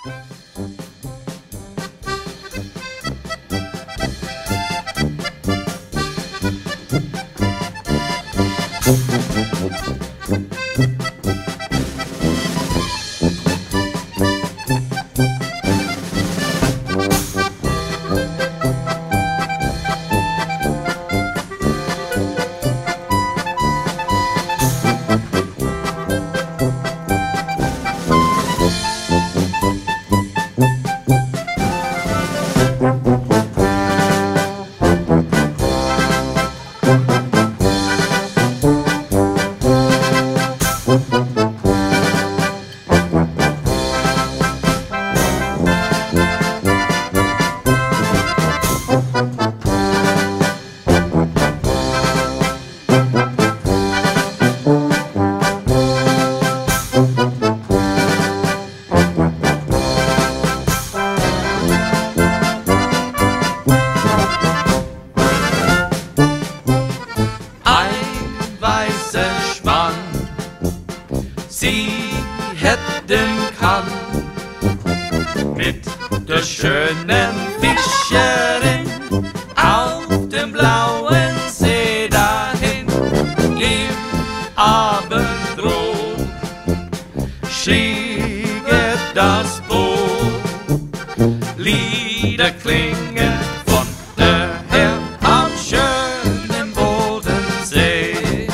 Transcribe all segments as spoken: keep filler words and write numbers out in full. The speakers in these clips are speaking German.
Sie hätten kann mit der schönen Fischerin auf dem blauen See dahin. Im Abendrot schieget das Boot, Lieder klingen von der Her am schönen Bodensee.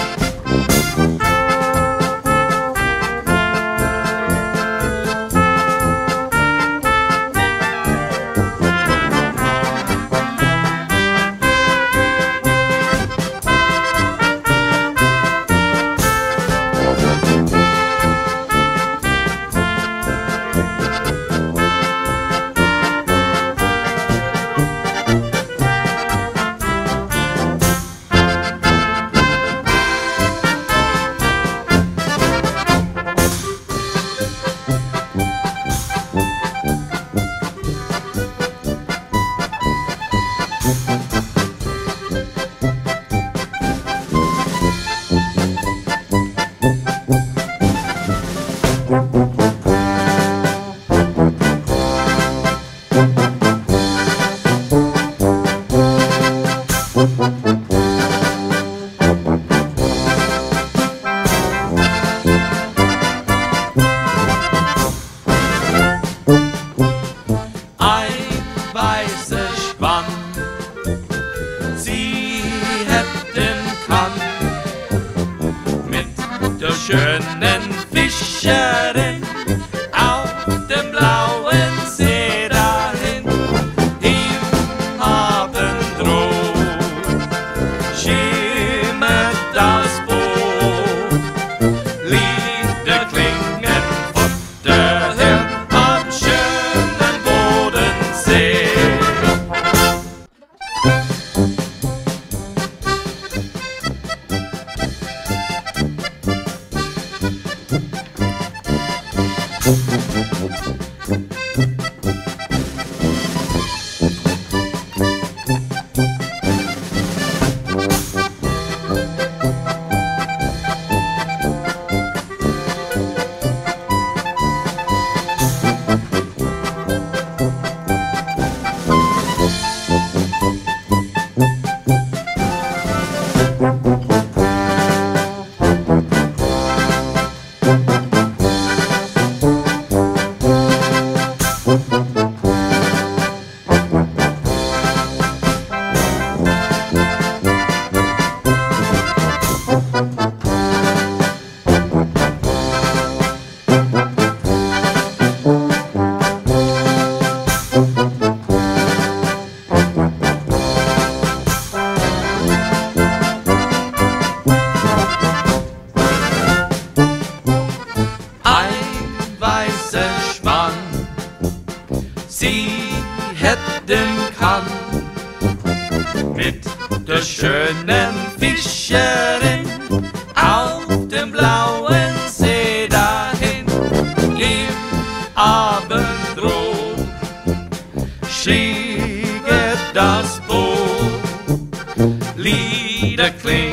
Sie hätten kann mit der schönen Fischerin auf dem blauen See dahin. Im Abendrot schimmert das Boot, Lieder klingen von der Her am schönen Bodensee. Sie hätten kann mit der schönen Fischerin auf dem blauen See dahin. Im Abendrot schieget das Boot, Lieder klingen